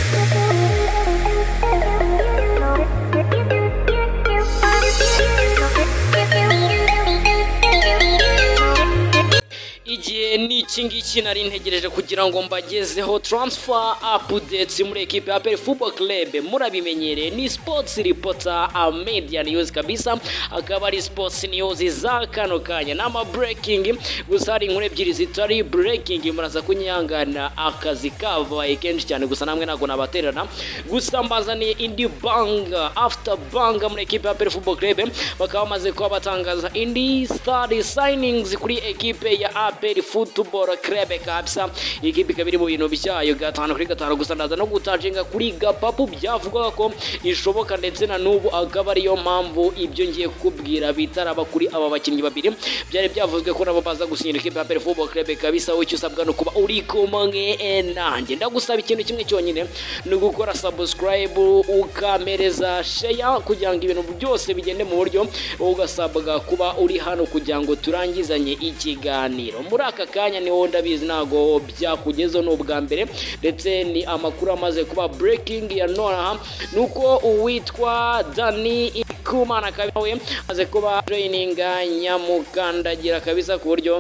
igihe n'iki ngiki nari ntegereje kugira ngo mbagezeho transfer updates muri ekipe ya APR Football Club. Murabimenyereye ni sports reporter media news kabisa, akaba ari sports news za kano kanya n'ama breaking, gusa hari inkuru ebyiri zitari breaking, muraza kunyangana akazi kabaye kenshi cyane, gusa namwe ntago nabaterana, gusa mbazaniye indi bang after bang muri ekipe ya APR Football Club. Bakaba bamaze kuba batangaza indi star signings kuri ekipe ya APR Football Club kabisa. Ikipe kabiri mu bintu byayo gatanu kuri gatanu, gusa ndaza no gutajinga kuri Gapapu byavugwa ko ishoboka, ndetse na nubu akaba ariyo mpamvu ibyo ngiye kukubwira bitaraba kuri aba bakinnyi babiri byari byavuzwe ko nabo baza gusinyira ikipe ya APR Football Club kabisa. Icyo usabwa no kuba uri kumwe nanjye, ndagusaba ikintu kimwe cyonyine, ni gukora subscribe ukamereza share kugira ngo ibintu byose bigende mu buryo, ugasabwa kuba uri hano kugira ngo turangizanye ikiganiro. Muri aka kanya niho ndabizi ntago byakugezeho n'ubwa mbere, ndetse ni amakuru amaze kuba breaking ya nonaha, nuko uwitwa Dani Kumana kabisa we amaze kuba training nyamukandagira kabisa, ku buryo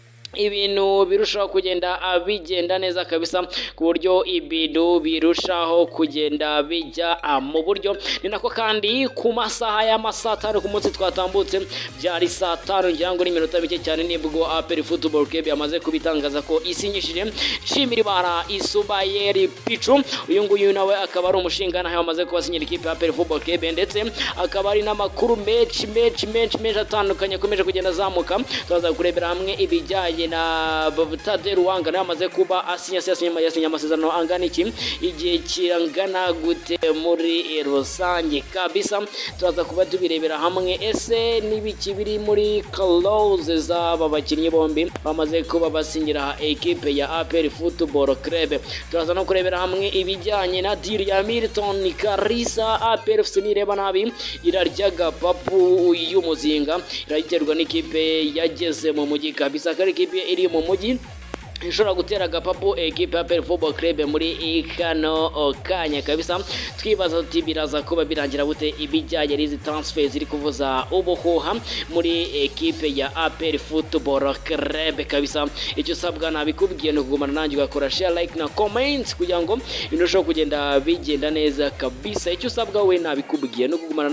ibintu birushaho kugenda bigenda neza kabisa, ku buryo ibintu birushaho kugenda bijya mu buryo. Ni nako kandi ku masaha y'amasaa 5 ku munsi twatambutse, byari saa 5 ngira ngo n'iminota mike cyane, nibwo APR Football Club yamaze kubitangaza ko isinyishije Nshimirimana Isubayeri Pichu. Uyu nguyu nawe akaba ari umushinga naho yamaze kubasinyira ikipe ya APR Football Club, ndetse akaba ari n'amakuru menshi atandukanye akomeje kugenda azamuka. Tuzaza kurebera hamwe ibijyanye na Tade Ruwanga nawe amaze kuba asinya amasezerano angana iki, igihe kirangana gute muri rusange kabisa. Turaza kuba tubirebera hamwe ese n'ibiki biri muri clause z'aba bakinnyi bombi bamaze kuba basinyira ekipe ya APR Football Club. Turaza no kurebera hamwe ibijyanye na deal ya Milton Karisa. APR FC nireba nabi irarya Gapapu y'umuzinga, irayiterwa n'ikipe yageze mu mujyi kabisa, kari ikipe iri mu mujyi ishobora gutera Gapapu ekipe ya APR Football Club muri kano kanya kabisa. Twibaza tuti biraza kuba birangira gute ibijyanye n'izi transfer ziri kuvuza ubuhuha muri ekipe ya APR Football Club kabisa. Icyo sabwa nabikubwiye no kugumana nanjye, ugakora share, like na comment kugira ngo irusheho kugenda bigenda neza kabisa. Icyo sabwa we nabikubwiye no kugumana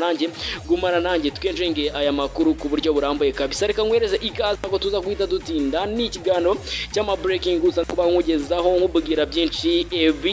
nanjye twenjenge aya makuru ku buryo burambuye kabisa. Reka ngwereze ikaze ngo tuza guhita dutinda n'ikiganiro cy'ama gusa kuba nkugezaho nkubwira byinshi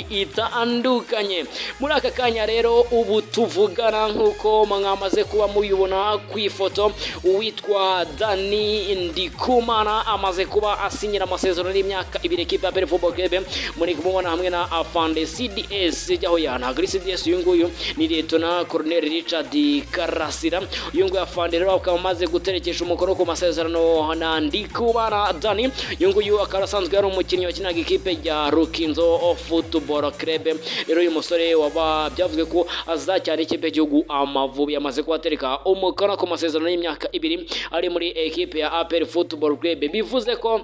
bitandukanye muri aka kanya. Rero ubu tuvugana nk'uko mwamaze kuba mubibona ku ifoto, uwitwa Dani Ndikumana amaze kuba asinyira amasezerano y'imyaka 2 ekipe ya APR Football Club. Muri kumubona hamwe na Afande CDS jyaho yanagri CDS. Uyu nguyu ni Lieutenant Colonel Richard Karasira. Uyu nguyu Afande rero akaba amaze guterekesha umukono ku masezerano na Ndikumana Dani. Uyu nguyu akarasanzwe yari umukinnyi wakinaga ikipe ya Rukinzo Football Club. Rero uyu musore waba byavuzwe ko azacyana ikipe y'igihugu Amavubi yamaze kubatereka umukono ku masezerano y'imyaka 2 ari muri ekipe ya APR Football Club. Bivuze ko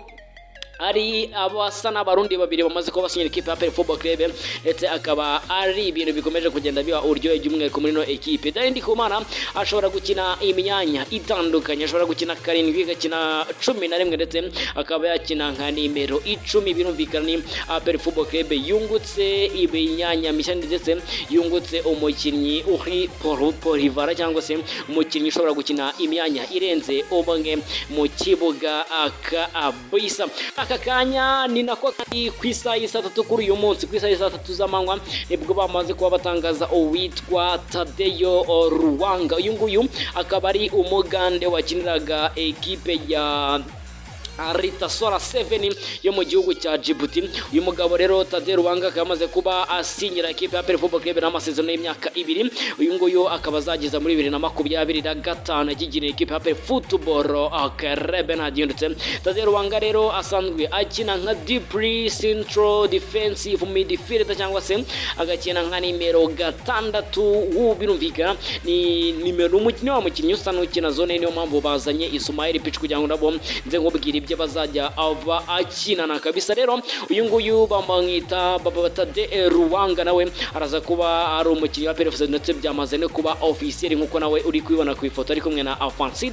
ari abasa n'abarundi babiri bamaze kuba basinyira ikipe ya APR Football Club, ndetse akaba ari ibintu bikomeje kugenda biba uryohe by'umwihariko muri no ekipe. Dani Ndikumana ashobora gukina imyanya itandukanye, ashobora gukina 7, agakina 11, ndetse akaba yakina nka nimero 10. Birumvikana ni APR Football Club yungutse imyanya mishya, ndetse yungutse umukinnyi uri polivara cyangwa se umukinnyi ushobora gukina imyanya irenze umwe mu kibuga akabisa. Aka kanya ni nako kandi ku isaha ya 3 kuri uyu munsi, ku isaha ya 3 z'amanywa, nibwo bamaze kuba batangaza uwitwa Tadeyo Ruwanga. Uyu nguyu akaba ari umugande wakiniraga ekipe ya Arita Sora 7 yo mu gihugu cya Djibouti. Uyu mugabo rero Tade Ruwanga akamaze kuba asinyira ekipe ya APR Football Club n'amasezerano y'imyaka 2. Uyu nguyu akaba azageza muri 2025 akigina ekipe ya APR Football Club n'agindutse. Tade Ruwanga rero asanzwe akina nka deep central defensive midfielder cyangwa se agakina nka nimero 6. Birumvikana ni nimero umukinnyi wa mukinnyi usa n'ukina zone, niyo mpamvu bazanye Ismail Pichu kugira ngo nabo nze nkubwira nibyo bazajya aba akinana kabisa. Rero uyu nguyu bamwita Babatade Ruwanga, nawe araza kuba ari umukinnyi wa PFC ndetse byamaze no kuba officiel nkuko nawe uri kubibona ku ifoto ari kumwe na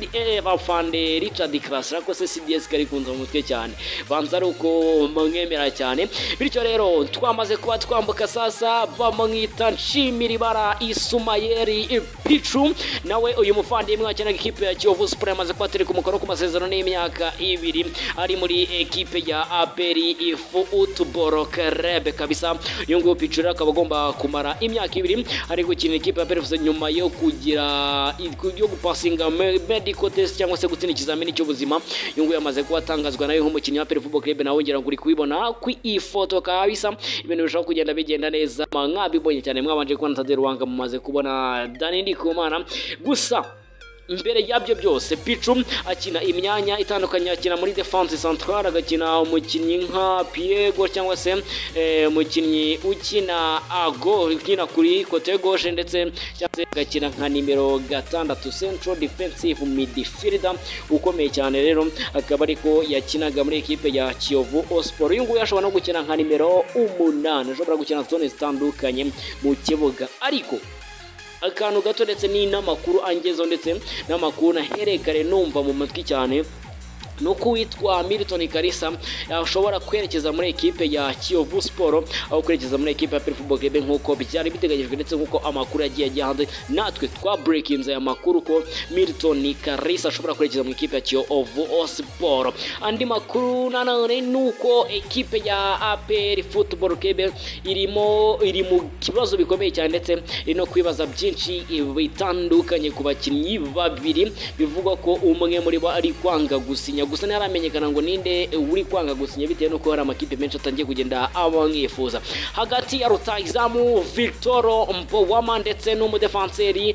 Afande Richard Class. Rako se CDS kari kunza mu mutwe cyane, banza ari uko mwemera cyane. Bityo rero twamaze kuba twambuka sasa, bamwita Nshimirimana Isumayeli Pichu, nawe uyu muvandimwe wakinaga ikipe ya Kiyovu Sport yamaze kuba turi ku mukoro ku masezerano y'imyaka 2 ari muri ekipe ya APR Football Club kabisa. Uyu nguyu Pichu akaba agomba kumara imyaka 2 ari gukina ikipe ya PFC nyuma yo kugira yo gupasinga medical test cyangwa se gutsinda ikizamini cy'ubuzima. Uyu nguyu yamaze kuba atangazwa nawe nk'umukinnyi wa APR Football Club, nawe ngira ngo uri kubibona ku ifoto kabisa. Ibintu bishobora kugenda bigenda neza, mwabibonye cyane, mwabanje kubona Tade Ruwanga, mumaze kubona Dani Ndikumana. Gusa mbere yabyo byose Pichu akina imyanya itandukanye, akina muri defense centrale, agakina umukinnyi nka Piego cyangwa se umukinnyi ukina ukina kuri côté gauche, ndetse agakina nka nimero 6 central defensive midfielder ukomeye cyane. Rero akaba ariko yakinaga muri ekipe ya Kiyovu Sport. Uyu nguyu ashobora no gukina nka nimero 8, ashobora gukina zone zitandukanye mu kibuga. Ariko akantu gato ndetse n'inamakuru angezo ndetse n'amakuru naherekare numva mu matwi cyane, nuko witwa Milton Kalisa ashobora kwerekeza muri ekipe ya Kiyovu Sport aho kwerekeza muri ekipe ya Football Club nkuko byari biteganyijwe, ndetse nkuko amakuru yagiye hanze. Natwe twa breakinze aya makuru ko Milton Kalisa ashobora kwerekeza mu ekipe ya Kiyovu Sport. Andi makuru nanone nuko ekipe ya APR Football Club iri mu kibazo bikomeye cyane, ndetse ino kwibaza byinshi bitandukanye ku bakinnyi babiri. Bivugwa ko umwe muri bo ari kwanga gusinya, gusa ntaramenyekana ngo ninde uri kwanga gusinya, bitewe nuko hari amakipe menshi atangiye kugenda abamwifuza. Hagati ya rutahizamu Victor Mbowama ndetse n'umudefenseri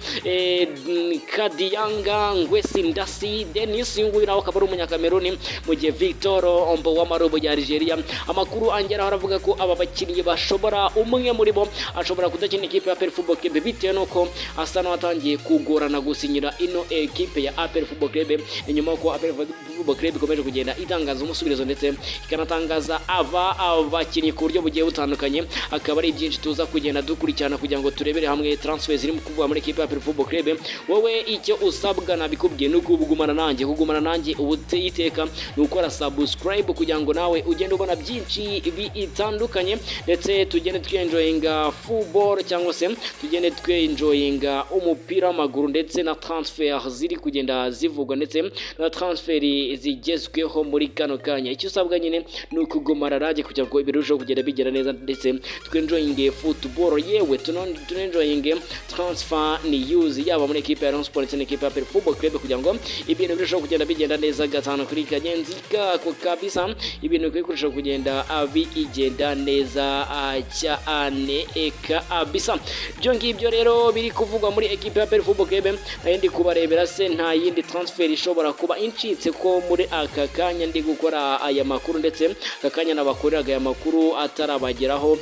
Kadiyanga Ngwesi Ndasi Denis, uyu nguyu nawe akaba ari umunyakameruni, mu gihe Victor Mbowama ari umunya Algeria. Amakuru angeraho aravuga ko aba bakinnyi bashobora, umwe muri bo ashobora kudakina ikipe ya APR Football Club, bitewe nuko asa n'atangiye kugorana gusinyira ino ekipe ya APR Football Club, inyuma ko APR Football Club ikomeje kugenda itangaza umusubirizo ndetse ikanatangaza abakinnyi ku buryo bugiye butandukanye. Akaba ari byinshi tuza kugenda dukurikirana kugira ngo turebere hamwe transfer ziri mu kuvuga muri ekipe ya APR Football Club. Wowe icyo usabwa nabikubwiye nuko kugumana nanjye ubutiteka nukora subscribe kugira ngo nawe ugende ubona byinshi bitandukanye, ndetse tugende twenjoyinga football cyangwa se tugende twenjoyinga umupira w'amaguru, ndetse na transfer ziri kugenda zivugwa ndetse na transfer zigezweho muri kano kanya. Icyo usabwa nyine ni ukugumana nanjye kugira ngo ibirusheho kugenda bigera neza, ndetse twenjoyinge football, yewe tunenjoyinge transfer news yaba muri ekipe ya Rayon Sports ndetse n'ekipe ya APR Football Club, kugira ngo ibintu birusheho kugenda bigenda neza gatanu kuri kagenzi kako kabisa. Ibintu bikurushaho kugenda bigenda neza cyane kabisa. Byo ngibyo rero biri kuvugwa muri ekipe ya APR Football Club, ndi kubarebera se nta yindi transfer ishobora kuba incitse ko muri aka kanya ndi gukora aya makuru, ndetse aka kanya nabakoreraga aya makuru atarabageraho.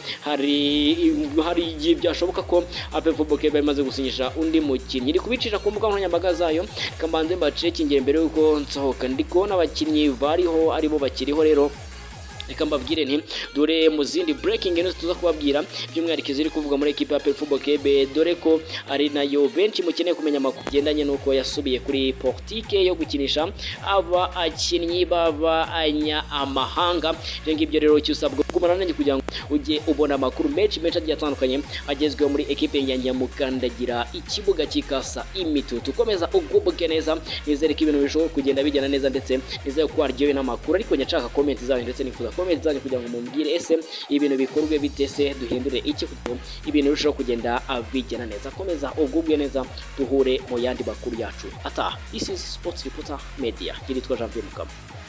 Hari igihe byashoboka ko APR Football Club imaze gusinyisha undi mukinnyi, iri kubicisha ku mbuga nkoranyambaga zayo. Kambanze mbacekingiye mbere yuko nsohoka, ndi kubona abakinnyi bariho aribo bakiriho. Rero reka mbabwire nti dore mu zindi breaking news tuza kubabwira by'umwihariko ziri kuvuga muri ekipe ya APR Football Club, dore ko ari nayo benshi mukeneye kumenya amakuru agendanye nuko yasubiye kuri politike yo gukinisha abakinnyi b'abanyamahanga. Ibyo ngibyo rero cyusabwa kugumana nanjye kugira ngo ujye ubona amakuru menshi agiye atandukanye agezweho muri ekipe ya Nyamukandagira ikibuga cy'ikasa imitutu. Ukomeza ugubwe neza, nizere ko ibintu bishobora kugenda bijyana neza, ndetse nizere ko waryohewe n'amakuru. Ariko nyashaka comment zanyu ndetse nifuza comment zanyu kugira ngo mumbwire ese ibintu bikorwe bite, se duhindure iki kuko ibintu bishobora kugenda bijyana neza. Komeza ugubwe neza, duhure mu yandi makuru yacu ataha. This is Sports Reporter Media, yitwa Jean Pierre Mukama.